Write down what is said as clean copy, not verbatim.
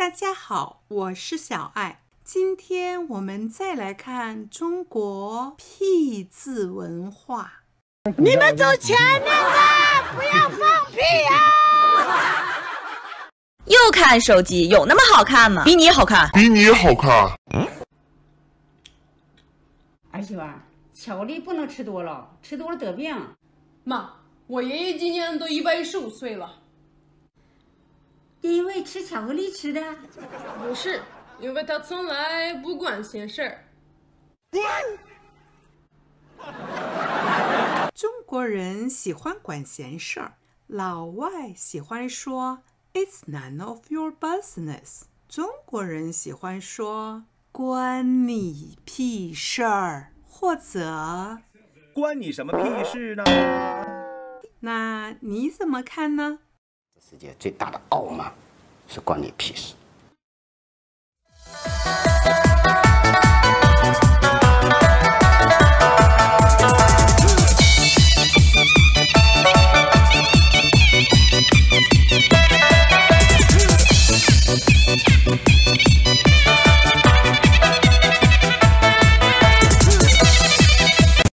大家好，我是小爱。今天我们再来看中国屁字文化。 你们走前面吧，不要放屁啊！ 又看手机，有那么好看吗？比你好看， 比你好看。 儿媳妇，巧克力不能吃多了，吃多了得病。 妈，我爷爷今年都115岁了。 因为吃巧克力吃的？ 不是，因为他从来不管闲事儿。 中国人喜欢管闲事儿，老外喜欢说 "It's none of your business"， 中国人喜欢说关你屁事儿，或者关你什么屁事呢？ 那你怎么看呢？ 这世界最大的傲慢是关你屁事。